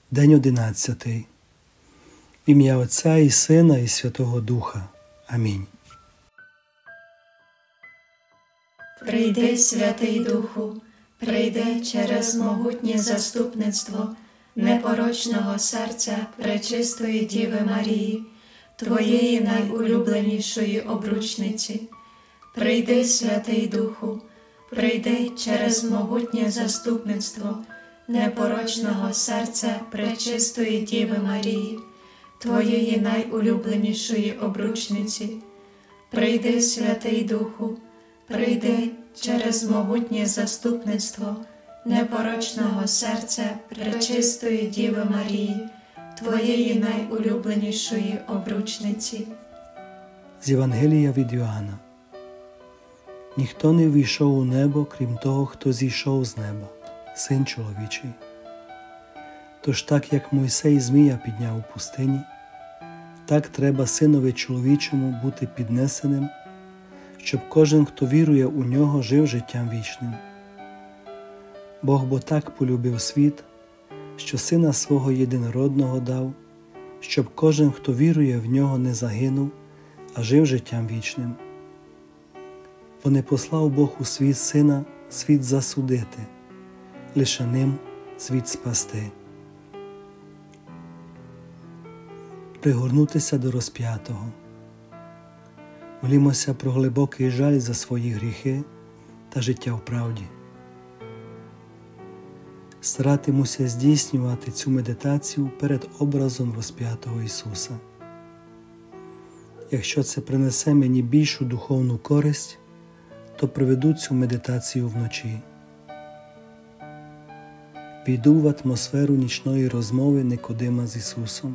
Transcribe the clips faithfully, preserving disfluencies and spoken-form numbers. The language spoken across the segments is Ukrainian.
День одинадцятий. В ім'я Отця і Сина і Святого Духа. Амінь. Прийди, Святий Духу, прийди через могутнє заступництво непорочного серця Пречистої Діви Марії, Твоєї найулюбленішої обручниці. Прийди, Святий Духу, прийди через могутнє заступництво непорочного серця Пречистої Діви Марії, Твоєї найулюбленішої обручниці. Прийди, Святий Духу, прийди через могутнє заступництво непорочного серця Пречистої Діви Марії, Твоєї найулюбленішої обручниці. З Євангелія від Йоанна. Ніхто не війшов у небо, крім того, хто зійшов з неба, Син чоловічий. Тож так, як Мойсей Змія підняв у пустині, так треба Синові чоловічому бути піднесеним, щоб кожен, хто вірує у нього, жив життям вічним. Бог бо так полюбив світ, що Сина Свого єдинородного дав, щоб кожен, хто вірує в нього, не загинув, а жив життям вічним. Бо не послав Бог у світ Сина світ засудити, лише ним світ спасти. Пригорнутися до розп'ятого. Молімося про глибокий жаль за свої гріхи та життя в правді. Старатимуся здійснювати цю медитацію перед образом розп'ятого Ісуса. Якщо це принесе мені більшу духовну користь, то проведу цю медитацію вночі. Війду в атмосферу нічної розмови Никодима з Ісусом.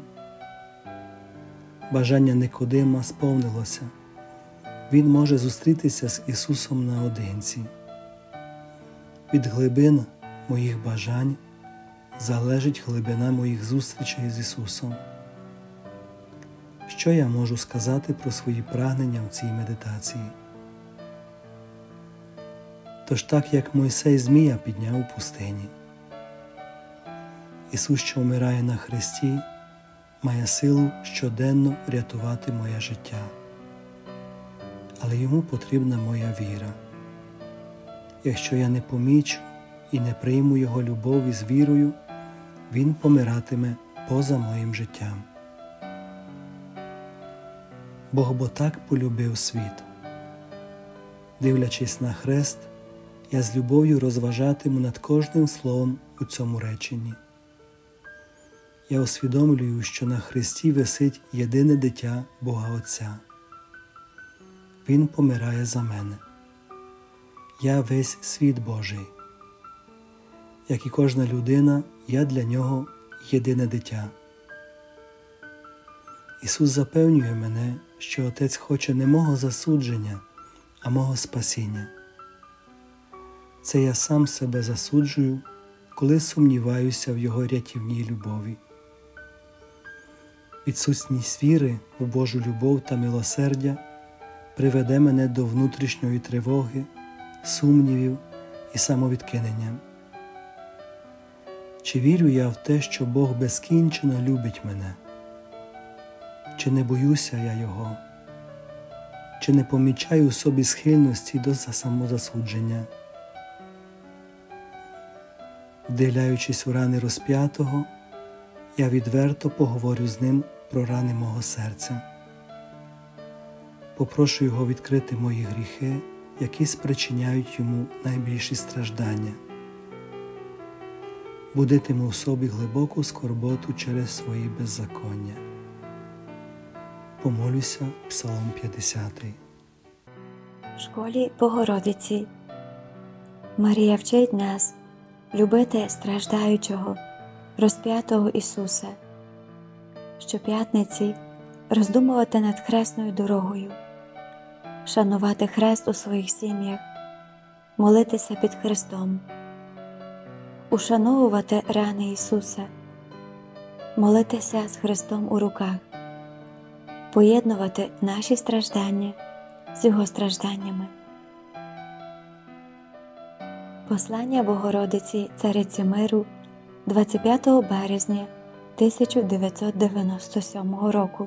Бажання Никодима сповнилося. Він може зустрітися з Ісусом наодинці. Від глибин моїх бажань залежить глибина моїх зустрічей з Ісусом. Що я можу сказати про свої прагнення в цій медитації? Тож так, як Мойсей Змія підняв у пустині. Ісус, що вмирає на хресті, має силу щоденно рятувати моє життя. Але йому потрібна моя віра. Якщо я не помічу і не прийму його любов із вірою, він помиратиме поза моїм життям. Бог бо так полюбив світ. Дивлячись на хрест, я з любов'ю розважатиму над кожним словом у цьому реченні. Я усвідомлюю, що на хресті висить єдине дитя Бога Отця. Він помирає за мене. Я весь світ Божий. Як і кожна людина, я для нього єдине дитя. Ісус запевнює мене, що Отець хоче не мого засудження, а мого спасіння. Це я сам себе засуджую, коли сумніваюся в Його рятівній любові. Відсутність віри в Божу любов та милосердя приведе мене до внутрішньої тривоги, сумнівів і самовідкинення. Чи вірю я в те, що Бог безкінчено любить мене? Чи не боюся я Його? Чи не помічаю у собі схильності до самозасудження? Вдивляючись у рани розп'ятого, я відверто поговорю з ним про рани мого серця. Попрошу його відкрити мої гріхи, які спричиняють йому найбільші страждання. Будитиму в собі глибоку скорботу через свої беззаконня. Помолюся Псалом п'ятдесятий. В школі Богородиці Марія вчить нас любити страждаючого, розп'ятого Ісуса, щоп'ятниці роздумувати над хресною дорогою, шанувати хрест у своїх сім'ях, молитися під Христом, ушановувати рани Ісуса, молитися з Христом у руках, поєднувати наші страждання з Його стражданнями. Послання Богородиці Цариці Миру двадцять п'ятого березня тисяча дев'ятсот дев'яносто сьомого року.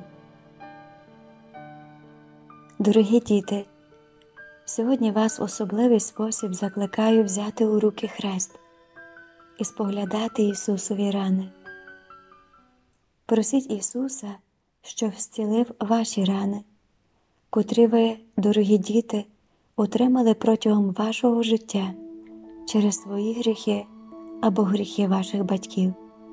Дорогі діти, сьогодні вас в особливий спосіб закликаю взяти у руки хрест і споглядати Ісусові рани. Просіть Ісуса, щоб зцілив ваші рани, котрі ви, дорогі діти, отримали протягом вашого життя через свої гріхи або гріхи ваших батьків.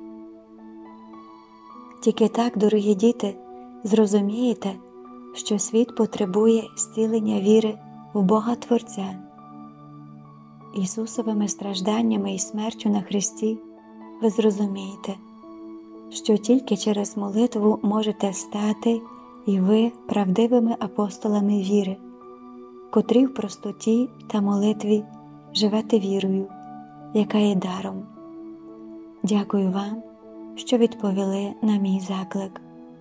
Тільки так, дорогі діти, зрозумієте, що світ потребує зцілення віри в Бога Творця. Ісусовими стражданнями і смертю на хресті ви зрозумієте, що тільки через молитву можете стати і ви правдивими апостолами віри, котрі в простоті та молитві живете вірою, яка є даром. Дякую вам, що відповіли на мій заклик.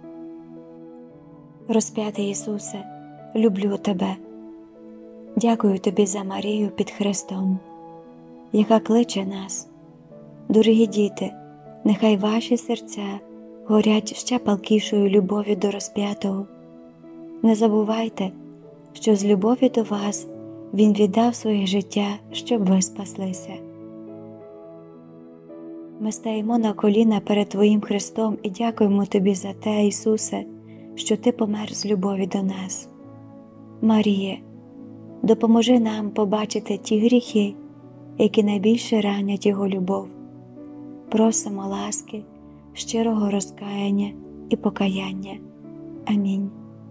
Розп'ятий Ісусе, люблю Тебе. Дякую Тобі за Марію під хрестом, яка кличе нас. Дорогі діти, нехай ваші серця горять ще палкішою любов'ю до розп'ятого. Не забувайте, що з любові до вас Він віддав своє життя, щоб ви спаслися. Ми стаємо на коліна перед Твоїм Христом і дякуємо Тобі за те, Ісусе, що Ти помер з любові до нас. Маріє, допоможи нам побачити ті гріхи, які найбільше ранять Його любов. Просимо ласки, щирого розкаяння і покаяння. Амінь.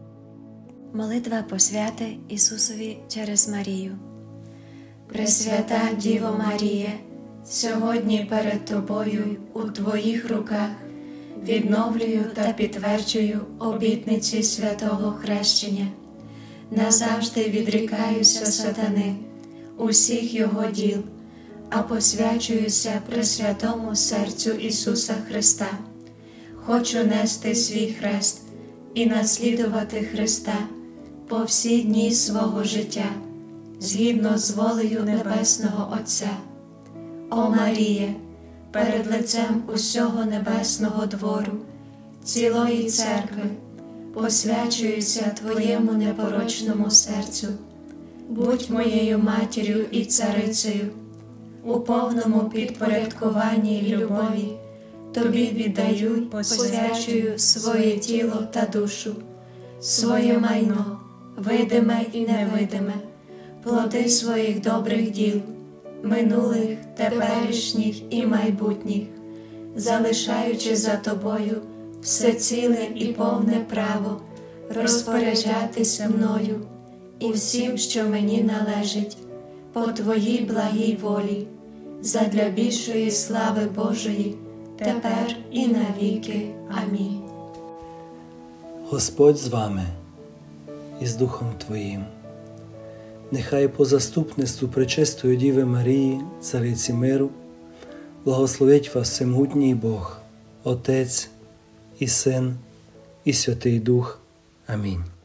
Молитва посвяти Ісусові через Марію. Пресвята Діво Маріє, сьогодні перед Тобою у Твоїх руках відновлюю та підтверджую обітниці святого хрещення. Назавжди відрікаюся сатани, усіх його діл, а посвячуюся Пресвятому серцю Ісуса Христа. Хочу нести свій хрест і наслідувати Христа по всі дні свого життя, згідно з волею Небесного Отця. О Маріє, перед лицем усього небесного двору, цілої церкви, посвячуюся Твоєму непорочному серцю. Будь моєю матір'ю і царицею, у повному підпорядкуванні й любові Тобі віддаю й посвячую своє тіло та душу, своє майно, видиме і невидиме, плоди своїх добрих діл, минулих, теперішніх і майбутніх, залишаючи за Тобою все ціле і повне право розпоряджатися мною і всім, що мені належить, по Твоїй благій волі, задля більшої слави Божої, тепер і навіки. Амінь. Господь з вами і з Духом Твоїм. Нехай по заступництву Пречистої Діви Марії, Цариці миру, благословить вас всемогутній Бог, Отець і Син і Святий Дух. Амінь.